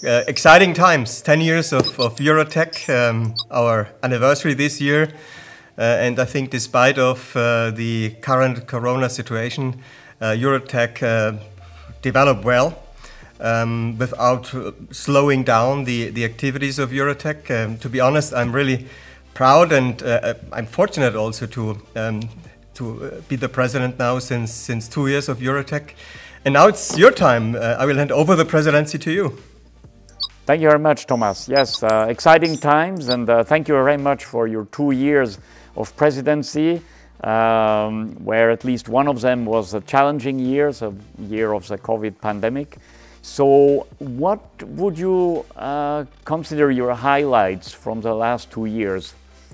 Exciting times, 10 years of EuroTech, our anniversary this year. And I think despite of the current corona situation, EuroTech developed well without slowing down the activities of EuroTech. To be honest, I'm really proud and I'm fortunate also to be the president now since 2 years of EuroTech. And now it's your time. I will hand over the presidency to you. Thank you very much, Thomas. Yes, exciting times, and thank you very much for your 2 years of presidency, where at least one of them was a challenging year, a year of the COVID pandemic. So what would you consider your highlights from the last 2 years?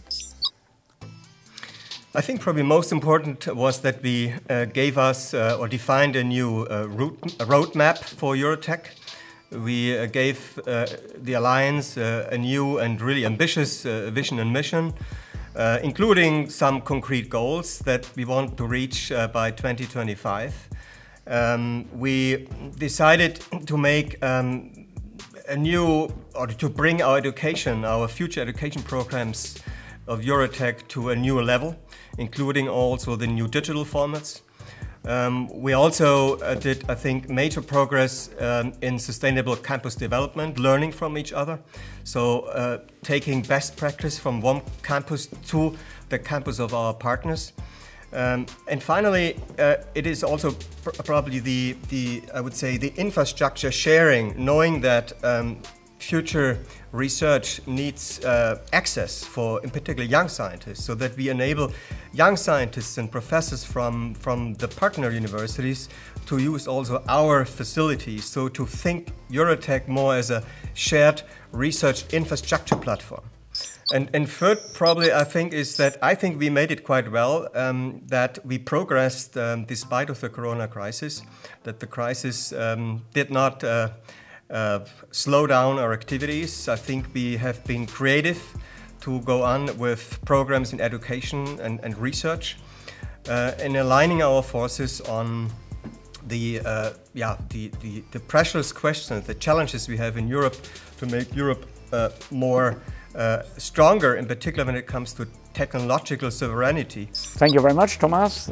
I think probably most important was that we gave us or defined a new roadmap for EuroTech. We gave the Alliance a new and really ambitious vision and mission, including some concrete goals that we want to reach by 2025. We decided to make a new, or to bring our education, our future education programs of EuroTech to a new level, including also the new digital formats. We also did, I think, major progress in sustainable campus development, learning from each other. So taking best practice from one campus to the campus of our partners. And finally, it is also probably I would say, the infrastructure sharing, knowing that future research needs access for, in particular, young scientists, so that we enable young scientists and professors from the partner universities to use also our facilities, so to think EuroTech more as a shared research infrastructure platform. And third, probably, I think, is that I think we made it quite well, that we progressed despite of the corona crisis, that the crisis did not slow down our activities. I think we have been creative to go on with programs in education and research, and aligning our forces on the precious questions, the challenges we have in Europe to make Europe more stronger, in particular when it comes to technological sovereignty. Thank you very much, Thomas.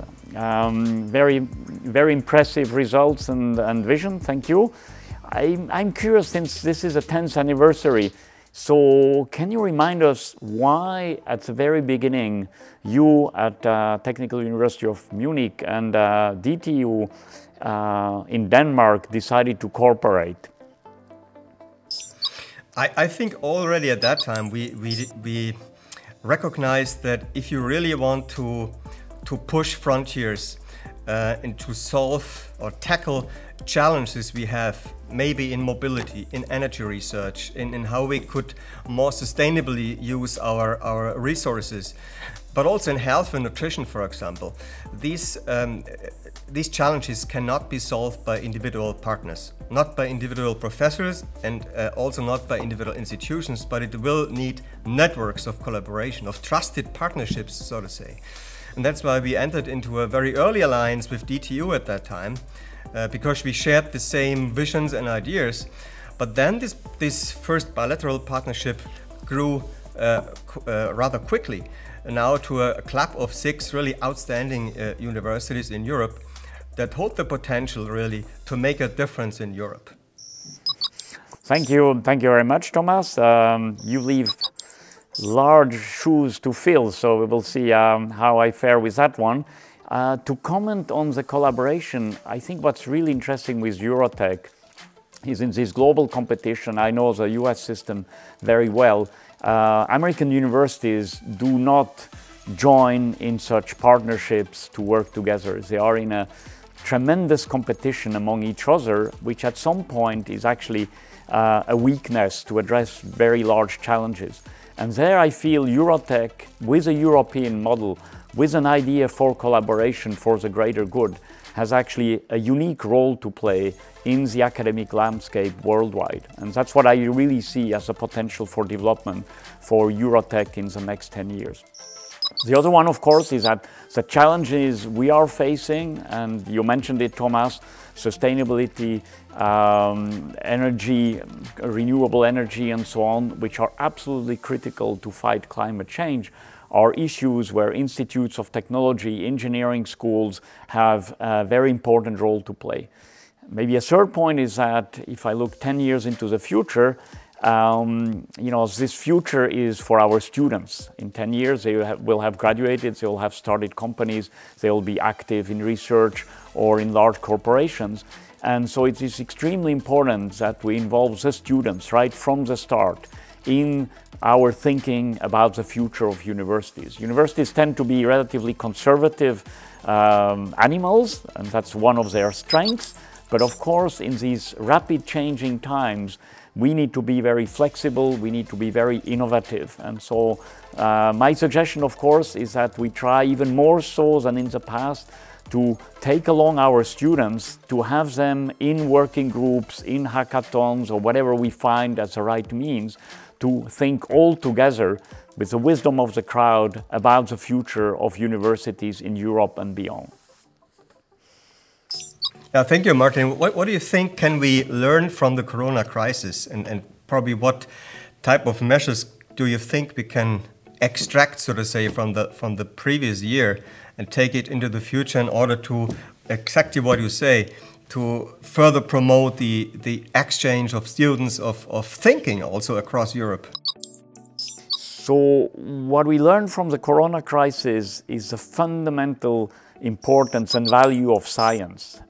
Very impressive results and vision. Thank you. I'm curious, since this is a 10th anniversary, so can you remind us why at the very beginning you at Technical University of Munich and DTU in Denmark decided to cooperate? I think already at that time we recognized that if you really want to push frontiers and to solve or tackle challenges we have, maybe in mobility, in energy research, in how we could more sustainably use our resources, but also in health and nutrition, for example. These challenges cannot be solved by individual partners, not by individual professors, and also not by individual institutions, but it will need networks of collaboration, of trusted partnerships, so to say. And that's why we entered into a very early alliance with DTU at that time, because we shared the same visions and ideas. But then this first bilateral partnership grew rather quickly, now to a club of 6 really outstanding universities in Europe that hold the potential really to make a difference in Europe. Thank you very much, Thomas. You leave large shoes to fill, so we will see how I fare with that one. To comment on the collaboration, I think what's really interesting with EuroTech is in this global competition. I know the US system very well. American universities do not join in such partnerships to work together. They are in a tremendous competition among each other, which at some point is actually a weakness to address very large challenges. And there I feel EuroTech, with a European model, with an idea for collaboration for the greater good, has actually a unique role to play in the academic landscape worldwide. And that's what I really see as a potential for development for EuroTech in the next 10 years. The other one, of course, is that the challenges we are facing, and you mentioned it, Thomas, sustainability, energy, renewable energy, and so on, which are absolutely critical to fight climate change, are issues where institutes of technology, engineering schools have a very important role to play. Maybe a third point is that if I look 10 years into the future, this future is for our students. In 10 years, they will have graduated, they will have started companies, they will be active in research or in large corporations. And so it is extremely important that we involve the students right from the start in our thinking about the future of universities. Universities tend to be relatively conservative animals, and that's one of their strengths. But of course, in these rapid changing times, we need to be very flexible, we need to be very innovative. And so my suggestion, of course, is that we try even more so than in the past to take along our students, to have them in working groups, in hackathons, or whatever we find as the right means, to think all together with the wisdom of the crowd about the future of universities in Europe and beyond. Thank you, Martin. What do you think can we learn from the Corona crisis, and probably what type of measures do you think we can extract, so to say, from the previous year and take it into the future in order to, exactly what you say, to further promote the exchange of students of thinking also across Europe? So what we learned from the Corona crisis is the fundamental importance and value of science.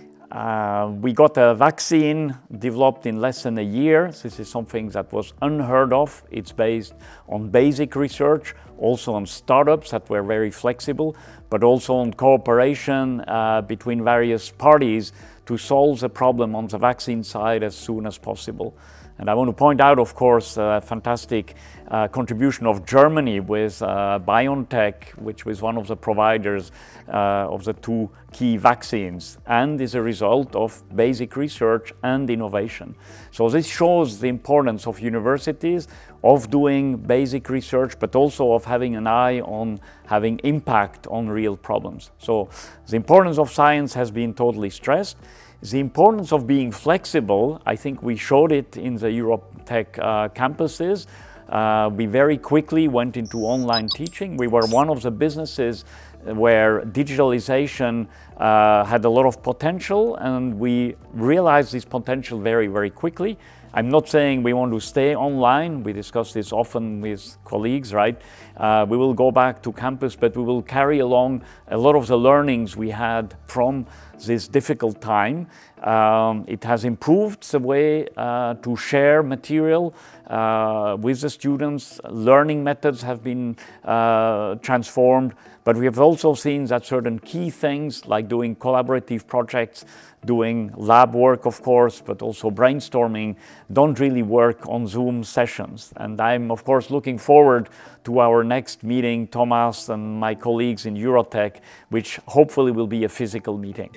We got a vaccine developed in less than a year. This is something that was unheard of. It's based on basic research, also on startups that were very flexible, but also on cooperation between various parties to solve the problem on the vaccine side as soon as possible. And I want to point out, of course, a fantastic contribution of Germany with BioNTech, which was one of the providers of the two key vaccines, and is a result of basic research and innovation. So this shows the importance of universities, of doing basic research, but also of having an eye on having impact on real problems. So the importance of science has been totally stressed. The importance of being flexible, I think we showed it in the EuroTech campuses. We very quickly went into online teaching. We were one of the businesses where digitalization had a lot of potential, and we realized this potential very, very quickly. I'm not saying we want to stay online. We discuss this often with colleagues, right? We will go back to campus, but we will carry along a lot of the learnings we had from this difficult time. It has improved the way to share material with the students. Learning methods have been transformed, but we have also seen that certain key things like doing collaborative projects, doing lab work, of course, but also brainstorming, don't really work on Zoom sessions. And I'm, of course, looking forward to our next meeting, Thomas and my colleagues in EuroTech, which hopefully will be a physical meeting.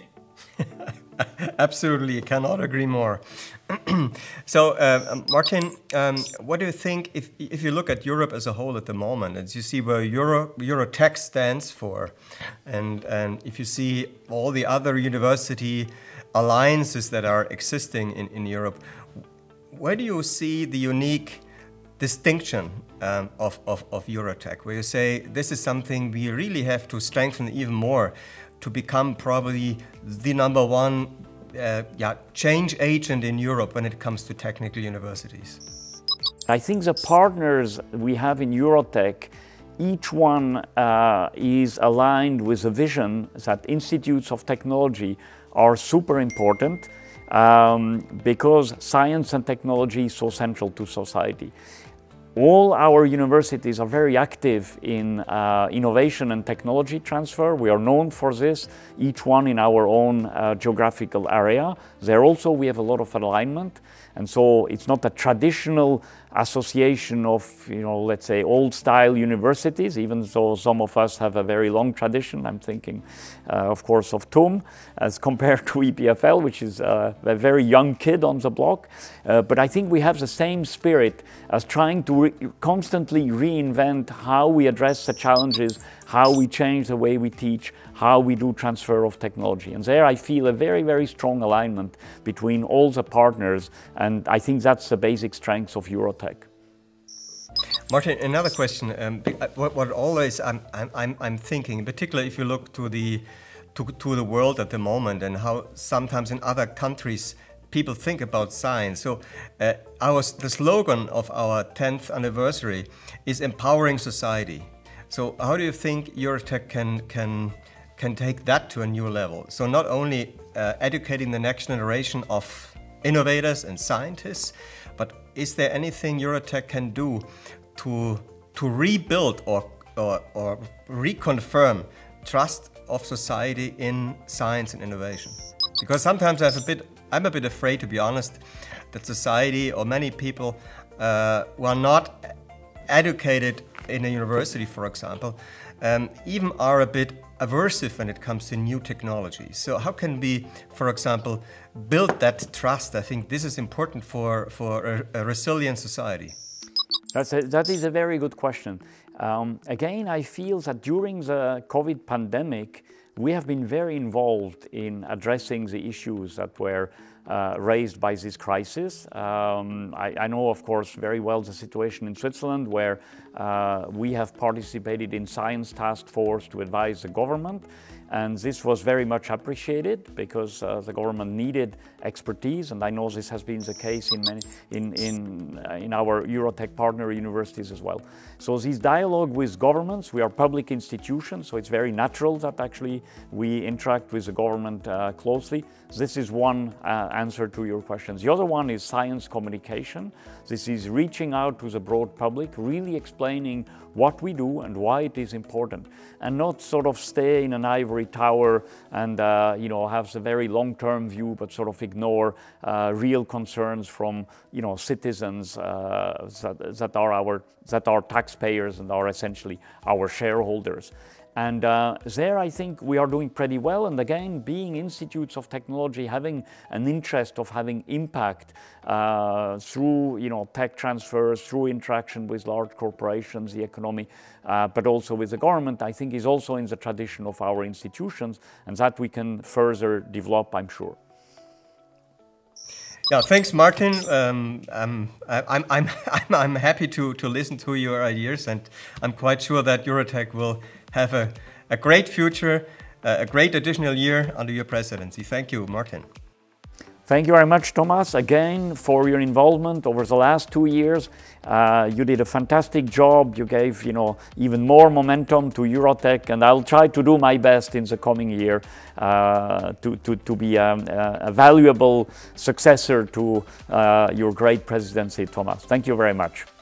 Absolutely, I cannot agree more. So, Martin, what do you think, if you look at Europe as a whole at the moment, as you see where EuroTech stands for, and if you see all the other university alliances that are existing in Europe, where do you see the unique distinction of EuroTech, where you say this is something we really have to strengthen even more to become probably the #1 change agent in Europe when it comes to technical universities? I think the partners we have in EuroTech, each one is aligned with a vision that institutes of technology are super important because science and technology is so central to society. All our universities are very active in innovation and technology transfer. We are known for this, each one in our own geographical area. There also we have a lot of alignment, and so it's not a traditional association of, let's say, old-style universities, even though some of us have a very long tradition. I'm thinking, of course, of TUM as compared to EPFL, which is a very young kid on the block. But I think we have the same spirit as trying to constantly reinvent how we address the challenges, how we change the way we teach, how we do transfer of technology. And there I feel a very, very strong alignment between all the partners, and I think that's the basic strength of EuroTech. Martin, another question. What always I'm thinking, in particular if you look to the world at the moment and how sometimes in other countries people think about science. So the slogan of our 10th anniversary is empowering society. So how do you think EuroTech can take that to a new level? So not only educating the next generation of innovators and scientists, but is there anything EuroTech can do to rebuild or reconfirm trust of society in science and innovation? Because sometimes I'm a bit afraid, to be honest, that society or many people who are not educated in a university, for example, even are a bit aversive when it comes to new technology. So how can we, for example, build that trust? I think this is important for a resilient society. That is a very good question. Again, I feel that during the COVID pandemic, we have been very involved in addressing the issues that were raised by this crisis. I know, of course, very well the situation in Switzerland, where we have participated in Science Task Force to advise the government. And this was very much appreciated because the government needed expertise, and I know this has been the case in our EuroTech partner universities as well. So this dialogue with governments, we are public institutions, so it's very natural that actually we interact with the government closely. This is one answer to your questions. The other one is science communication. This is reaching out to the broad public, really explaining what we do and why it is important, and not sort of stay in an ivory tower and have a very long-term view, but sort of ignore real concerns from citizens that are taxpayers and are essentially our shareholders. And there I think we are doing pretty well. And again, being institutes of technology, having an interest of having impact through tech transfers, through interaction with large corporations, the economy, but also with the government, I think is also in the tradition of our institutions, and that we can further develop, I'm sure. Yeah, thanks, Martin. I'm happy to listen to your ideas, and I'm quite sure that EuroTech will have a great future, a great additional year under your presidency. Thank you, Martin. Thank you very much, Thomas, again for your involvement over the last 2 years. You did a fantastic job. You gave, even more momentum to EuroTech, and I'll try to do my best in the coming year to be a valuable successor to your great presidency, Thomas. Thank you very much.